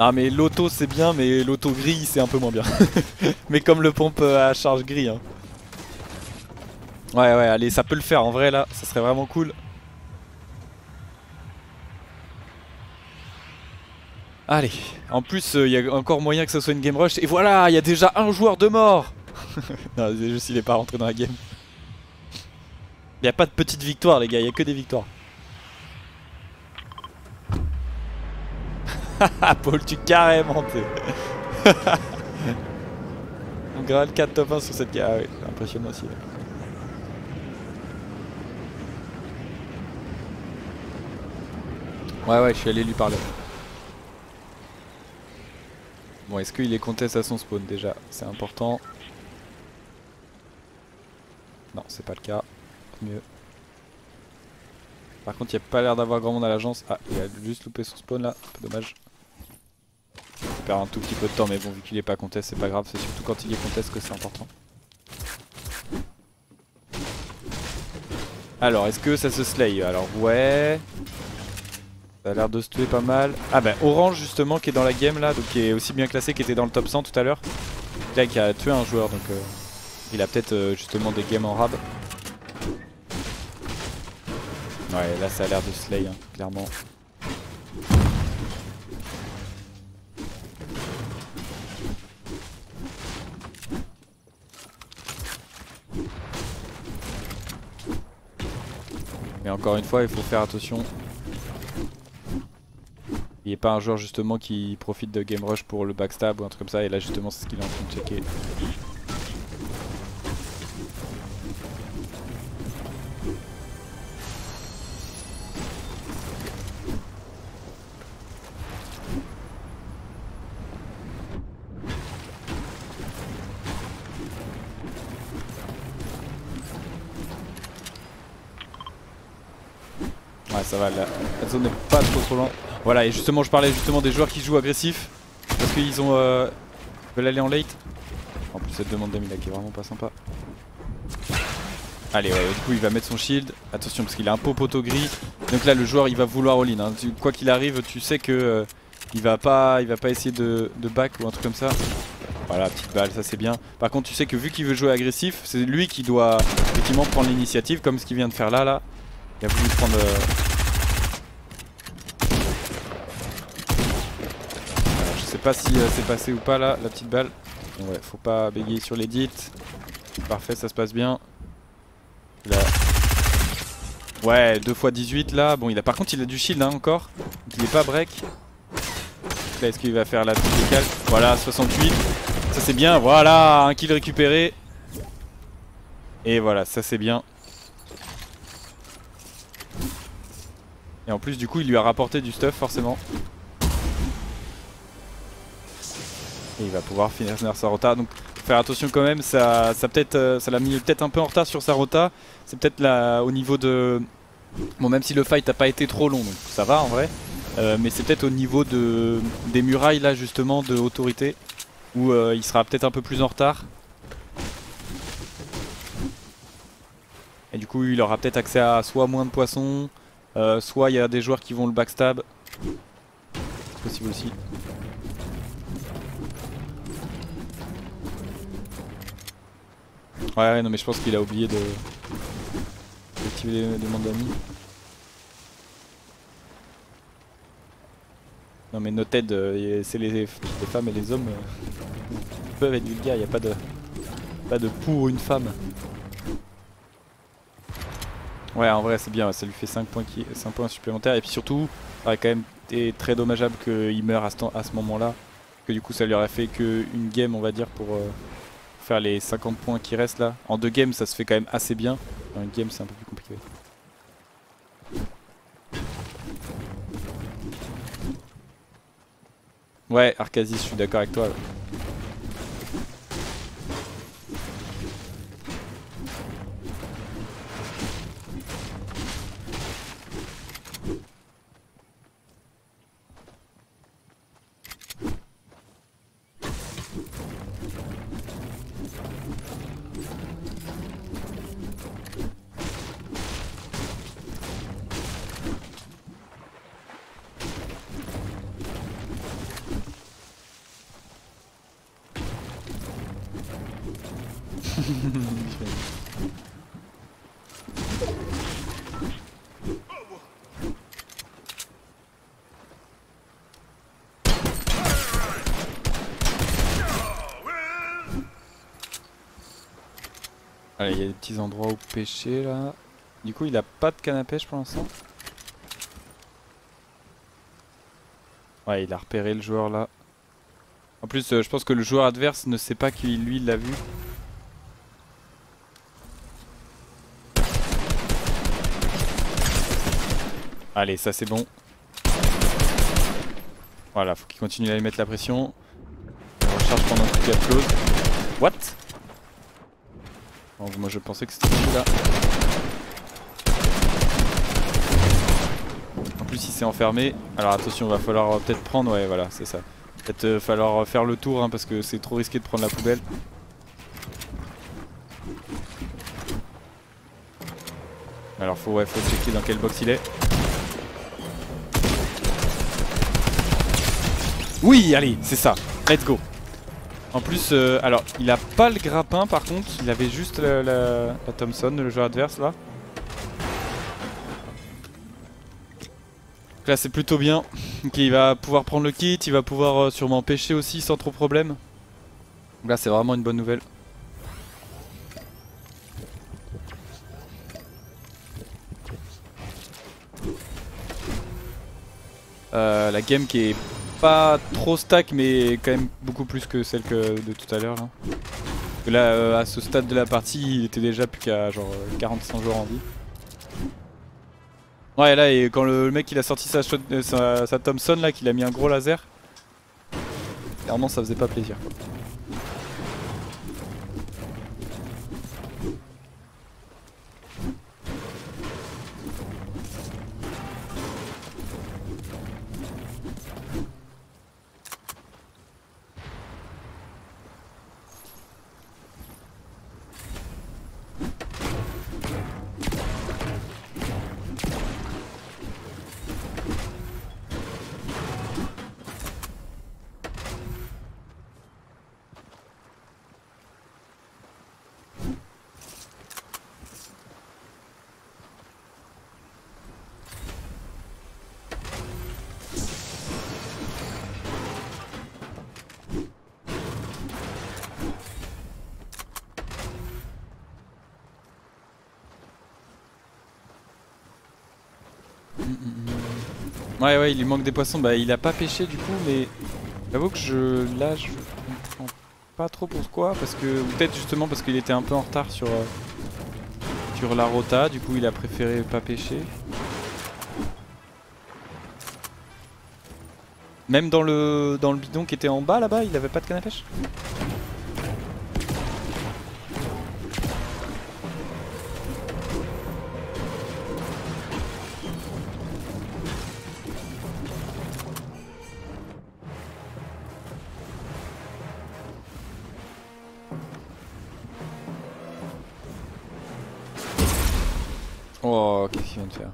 Ah mais l'auto c'est bien, mais l'auto gris c'est un peu moins bien. Mais comme le pompe à charge gris hein. Ouais allez ça peut le faire en vrai là, ça serait vraiment cool. Allez, en plus il y a encore moyen que ça soit une game rush. Et voilà, il y a déjà un joueur de mort. Non c'est juste il est pas rentré dans la game. Il n'y a pas de petite victoire les gars, il y a que des victoires. Haha Paul tu carrément t'es. On graal 4 top 1 sur cette game. Ah ouais, impressionnant aussi. Ouais je suis allé lui parler. Bon est-ce qu'il est contest à son spawn déjà? C'est important. Non c'est pas le cas. Mieux. Par contre il n'y a pas l'air d'avoir grand monde à l'agence. Ah il a juste loupé son spawn là, un peu dommage. Il perd un tout petit peu de temps mais bon vu qu'il est pas contest c'est pas grave, c'est surtout quand il est contest que c'est important. Alors est-ce que ça se slay? Alors ouais. Ça a l'air de se tuer pas mal. Ah bah Orange justement qui est dans la game là, donc qui est aussi bien classé, qui était dans le top 100 tout à l'heure. Là qui a tué un joueur donc il a peut-être justement des games en rab. Ouais là ça a l'air de slay hein, clairement. Mais encore une fois il faut faire attention. Il n'y a pas un joueur justement qui profite de game rush pour le backstab ou un truc comme ça, et là justement c'est ce qu'il est en train de checker. Ouais ça va, la zone n'est pas trop loin. Voilà, et justement je parlais justement des joueurs qui jouent agressif parce qu'ils ont veulent aller en late. En plus cette demande d'ami là qui est vraiment pas sympa. Allez ouais, du coup il va mettre son shield. Attention parce qu'il a un pot poteau gris. Donc là le joueur il va vouloir all-in hein. Quoi qu'il arrive tu sais que il va pas essayer de back ou un truc comme ça. Voilà, petite balle, ça c'est bien. Par contre tu sais que vu qu'il veut jouer agressif, c'est lui qui doit effectivement prendre l'initiative comme ce qu'il vient de faire là. Il a voulu prendre... Alors, je sais pas si c'est passé ou pas là, la petite balle. Bon, ouais, faut pas bégayer sur l'édit. Parfait, ça se passe bien. Là. Ouais, 2 x 18 là. Bon, par contre il a du shield hein, encore. Donc il est pas break. Là est-ce qu'il va faire la petite décale? Voilà, 68. Ça c'est bien, voilà, un kill récupéré. Et voilà, ça c'est bien. Et en plus du coup il lui a rapporté du stuff forcément. Et il va pouvoir finir sa rota. Donc faut faire attention quand même, ça l'a mis peut-être un peu en retard sur sa rota. C'est peut-être là au niveau de... Bon même si le fight n'a pas été trop long donc ça va en vrai. Mais c'est peut-être au niveau des murailles là justement de autorité. Où il sera peut-être un peu plus en retard. Et du coup il aura peut-être accès à soit moins de poissons. Soit il y a des joueurs qui vont le backstab. C'est possible aussi. Ouais non mais je pense qu'il a oublié d'activer les demandes d'amis. Non mais noted, c'est les femmes et les hommes peuvent être vulgaires, il n'y a pas de pour une femme. Ouais en vrai c'est bien, ça lui fait 5 points supplémentaires et puis surtout ça aurait quand même été très dommageable qu'il meure à ce moment là. Que du coup ça lui aurait fait qu'une game on va dire pour faire les 50 points qui restent là. En 2 games ça se fait quand même assez bien, en une game c'est un peu plus compliqué. Ouais Arcasis je suis d'accord avec toi là. Allez, il y a des petits endroits où pêcher là. Du coup, il a pas de canne à pêche pour l'instant. Ouais, il a repéré le joueur là. En plus, je pense que le joueur adverse ne sait pas qu'il lui l'a vu. Allez, ça c'est bon. Voilà, faut qu'il continue à lui mettre la pression. On recharge pendant qu'il y a close. What? Bon, moi je pensais que c'était celui-là. En plus il s'est enfermé. Alors attention, va falloir peut-être prendre, ouais voilà, c'est ça. Peut-être falloir faire le tour hein, parce que c'est trop risqué de prendre la poubelle. Alors faut checker dans quelle box il est. Oui, allez, c'est ça. Let's go. En plus, alors, il a pas le grappin par contre, il avait juste la Thompson, le joueur adverse là. Donc là c'est plutôt bien. Donc il va pouvoir prendre le kit, il va pouvoir sûrement pêcher aussi sans trop problème. Donc là c'est vraiment une bonne nouvelle. La game qui est pas trop stack mais quand même beaucoup plus que celle de tout à l'heure là. Parce que là à ce stade de la partie il était déjà plus qu'à genre 45 joueurs en vie. Ouais là et quand le mec il a sorti sa Thompson là qu'il a mis un gros laser, clairement ça faisait pas plaisir quoi. Ouais il lui manque des poissons, bah il a pas pêché du coup mais j'avoue que je comprends pas trop pourquoi parce que ou peut-être justement parce qu'il était un peu en retard sur la rota, du coup il a préféré pas pêcher. Même dans le bidon qui était en bas là-bas, il avait pas de canne à pêche. Oh, qu'est-ce qu'il vient de faire?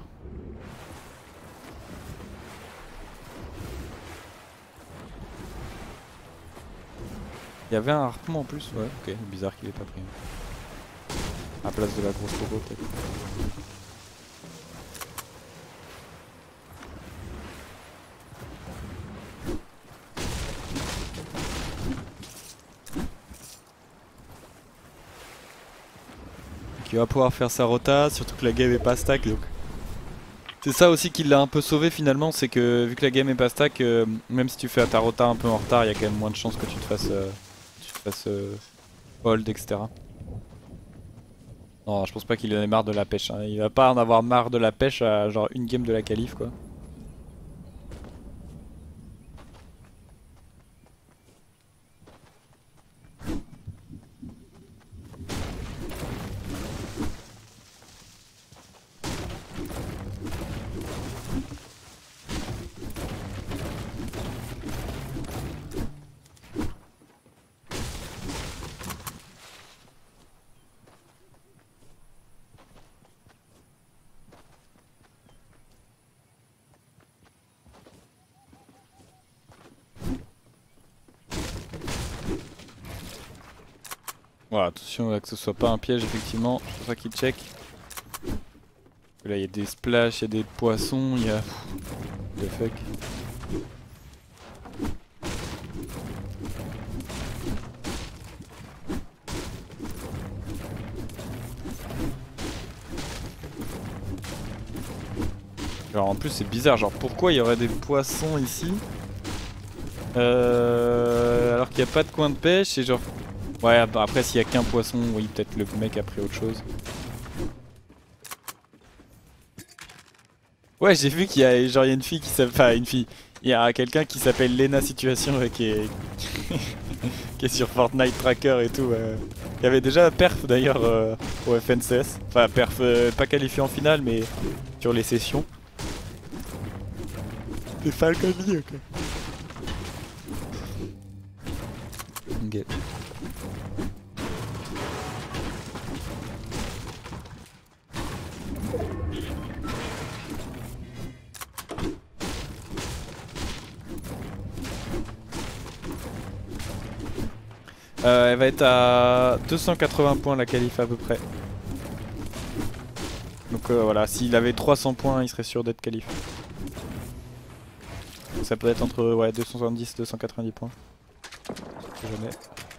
Il y avait un harpon en plus, ouais, ok, bizarre qu'il ait pas pris. À la place de la grosse pogo peut-être. Donc il va pouvoir faire sa rota, surtout que la game est pas stack donc. C'est ça aussi qui l'a un peu sauvé finalement, c'est que vu que la game est pas stack, même si tu fais ta rota un peu en retard, il y a quand même moins de chances que tu te fasses hold, etc. Non, je pense pas qu'il en ait marre de la pêche, hein. Il va pas en avoir marre de la pêche à genre une game de la qualif quoi. Voilà, attention là, que ce soit pas un piège effectivement, c'est pour ça qu'il check. Là il y a des splashs, il y a des poissons, il y a... The fuck. Genre en plus c'est bizarre, genre pourquoi il y aurait des poissons ici alors qu'il n'y a pas de coin de pêche et genre... Ouais bah après s'il y a qu'un poisson, oui peut-être le mec a pris autre chose. Ouais j'ai vu qu'il y a genre il y a une fille qui s'appelle... Enfin une fille, il y a quelqu'un qui s'appelle Lena Situation qui est... qui est sur Fortnite Tracker et tout. Il y avait déjà perf d'ailleurs au FNCS. Enfin perf pas qualifié en finale mais sur les sessions. C'est Falcon ok. Ok. Elle va être à 280 points la qualif à peu près. Donc voilà, s'il avait 300 points, il serait sûr d'être qualif. Ça peut être entre ouais, 270 et 290 points. Jamais.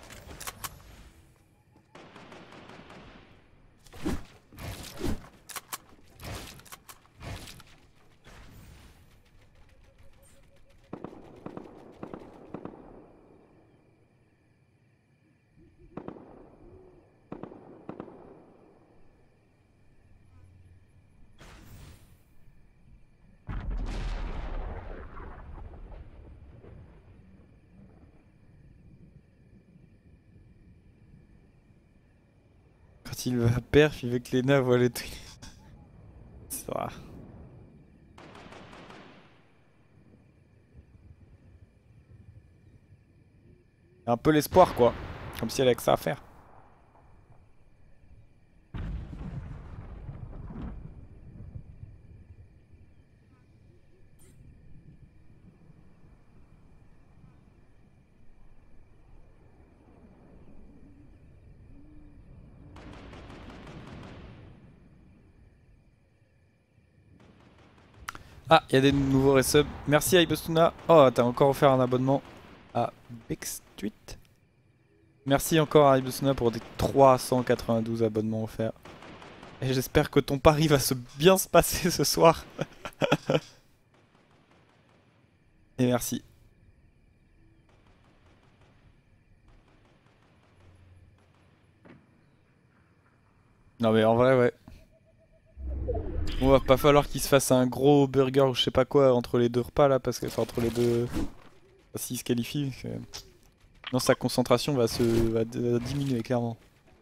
Quand il va perf, il veut que Lena voit les trucs. Ça va. Un peu l'espoir quoi. Comme si elle avait que ça à faire. Ah, il y a des nouveaux resubs. Merci Aibostuna. Oh, t'as encore offert un abonnement à Backstreet. Merci encore à Aibostuna pour des 392 abonnements offerts. Et j'espère que ton pari va bien se passer ce soir. Et merci. Non mais en vrai ouais. On va pas falloir qu'il se fasse un gros burger ou je sais pas quoi entre les deux repas là parce que enfin entre les deux. S'il se qualifie. Non sa concentration va diminuer clairement.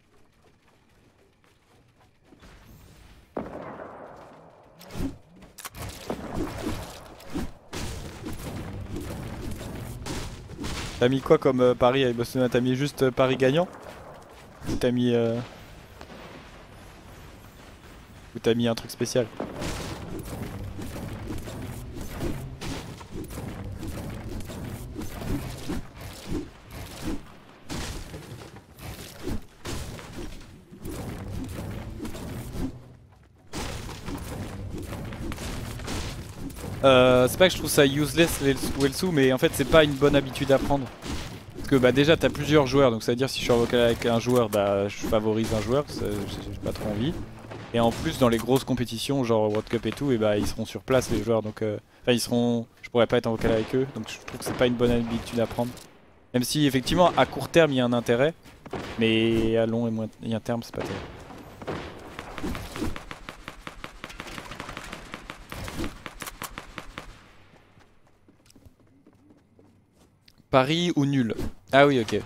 T'as mis quoi comme pari avec Boston? T'as mis juste pari gagnant? Ou t'as mis ou t'as mis un truc spécial? C'est pas que je trouve ça useless les Welsu, mais en fait c'est pas une bonne habitude à prendre. Parce que bah déjà t'as plusieurs joueurs, donc ça veut dire si je suis en local avec un joueur, bah je favorise un joueur, j'ai pas trop envie. Et en plus dans les grosses compétitions genre World Cup et tout, et bah ils seront sur place les joueurs, donc enfin ils seront, je pourrais pas être en local avec eux, donc je trouve que c'est pas une bonne habitude à prendre. Même si effectivement à court terme il y a un intérêt, mais à long et moyen terme c'est pas terrible. Paris ou nul? Ah oui ok.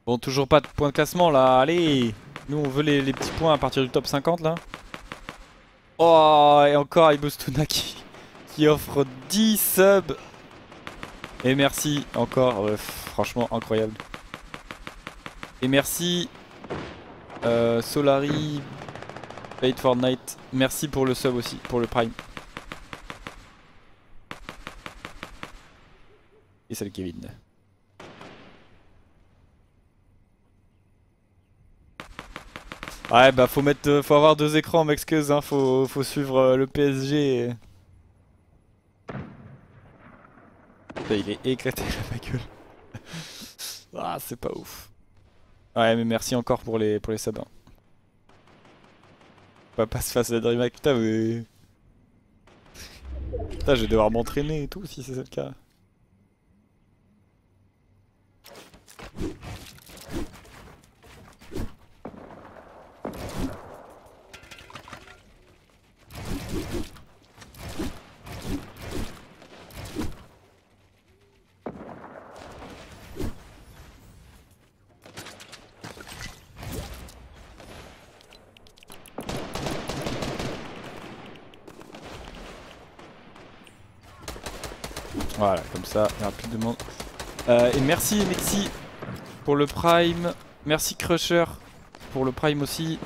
Bon, toujours pas de points de classement là, allez. Nous on veut les petits points à partir du top 50 là. Oh, et encore Ibostuna qui offre 10 subs. Et merci encore, franchement incroyable. Et merci Solari, Paid Fortnite, merci pour le sub aussi, pour le prime. Et salut Kevin. Ouais bah faut avoir deux écrans, m'excuse hein, faut suivre le PSG. Putain, il est éclaté là ma gueule. Ah c'est pas ouf. Ouais mais merci encore pour les subs. Hein. Pas se face à DreamHack, putain mais... Putain je vais devoir m'entraîner et tout si c'est le cas. Voilà, comme ça, rapidement. Et merci Mexi pour le Prime. Merci Crusher pour le Prime aussi.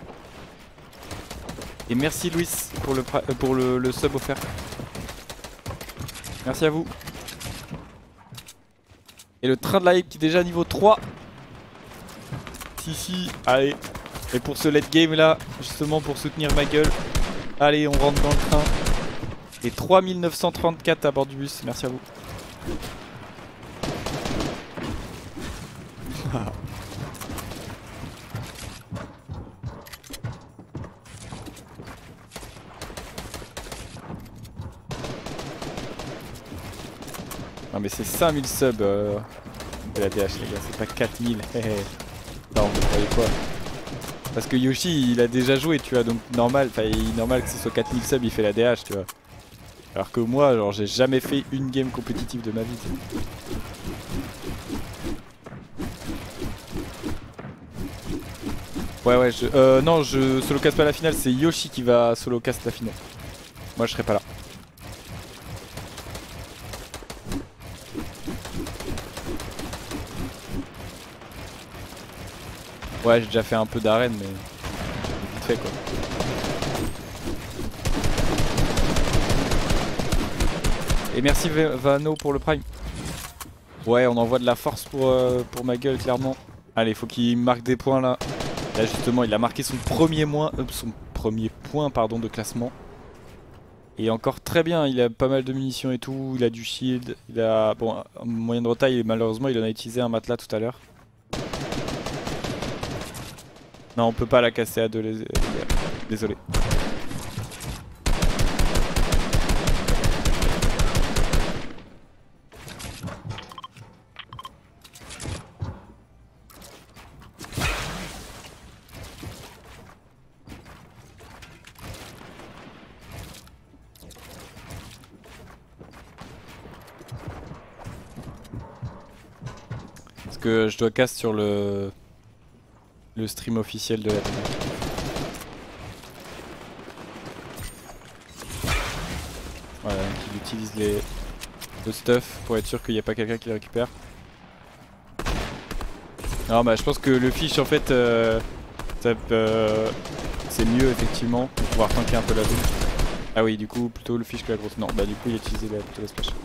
Et merci Louis pour le sub offert. Merci à vous. Et le train de la hype qui est déjà niveau 3. Si, allez. Et pour ce late game là, justement pour soutenir ma gueule. Allez, on rentre dans le train. Et 3934 à bord du bus, merci à vous. Non mais c'est 5000 subs de la DH les gars, c'est pas 4000. Non, vous croyez quoi? Parce que Yoshi il a déjà joué tu vois, donc normal, normal que ce soit 4000 subs, il fait la DH tu vois. Alors que moi, genre, j'ai jamais fait une game compétitive de ma vie. Ouais, non, je solo cast pas la finale, c'est Yoshi qui va solo cast la finale. Moi, je serai pas là. Ouais, j'ai déjà fait un peu d'arène, mais vite fait quoi. Et merci Vano pour le prime. Ouais, on envoie de la force pour ma gueule, clairement. Allez, faut qu'il marque des points là. Là, justement, il a marqué son premier point pardon, de classement. Et encore très bien, il a pas mal de munitions et tout. Il a du shield. Il a. Bon, en moyen de retail, malheureusement, il en a utilisé un matelas tout à l'heure. Non, on peut pas la casser à deux, les gars. Désolé. Parce que je dois casse sur le stream officiel de la télé. Voilà, qu'il utilise le stuff pour être sûr qu'il n'y a pas quelqu'un qui le récupère. Non bah je pense que le fish en fait c'est mieux effectivement pour pouvoir tanker un peu la zone. Ah oui du coup plutôt le fish que la grosse. Non bah du coup il a utilisé plutôt la splash.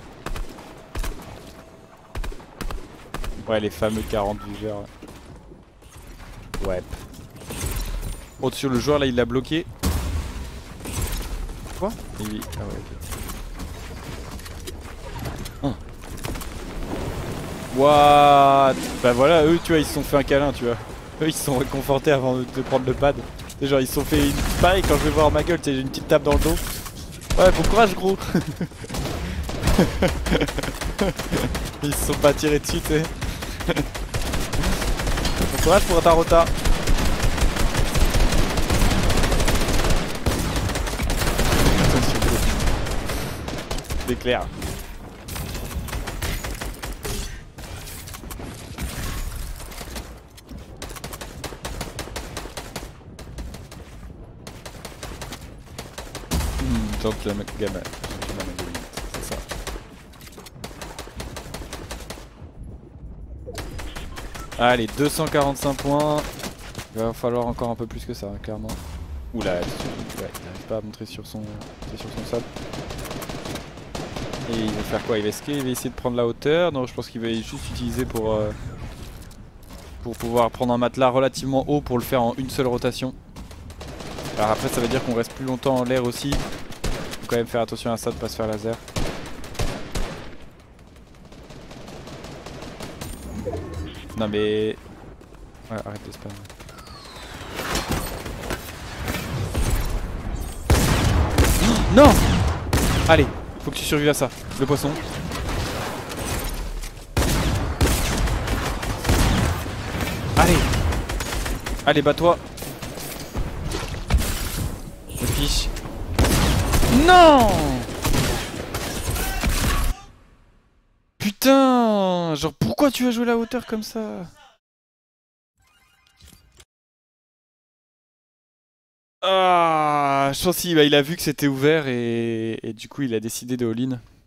Ouais les fameux 40 viveurs. Ouais. Oh sur le joueur là il l'a bloqué. Quoi? Ah ouais ok. What? Bah voilà, eux tu vois ils se sont fait un câlin tu vois. Eux ils se sont réconfortés avant de prendre le pad. C'est genre ils se sont fait une... Pareil quand je vais voir ma gueule, j'ai une petite tape dans le dos. Ouais bon courage gros. Ils se sont pas tirés dessus tu sais. Bon courage pour ta rota. C'est clair. Gentleman Gamma. C'est ça. Allez, 245 points. Il va falloir encore un peu plus que ça, hein, clairement. Oula, ouais, il n'arrive pas à montrer sur son sol. Et il va faire quoi? Il va essayer de prendre la hauteur. Non, je pense qu'il va juste utiliser pour pouvoir prendre un matelas relativement haut pour le faire en une seule rotation. Alors après ça veut dire qu'on reste plus longtemps en l'air aussi. Faut quand même faire attention à ça de pas se faire laser. Non mais... Ouais, arrête de spam. Non! Allez, faut que tu survives à ça, le poisson. Allez! Allez, bats-toi! Je fiche. Non! Putain! Genre pourquoi tu as joué la hauteur comme ça? Ah, je pense qu'il a vu que c'était ouvert et du coup il a décidé de all-in.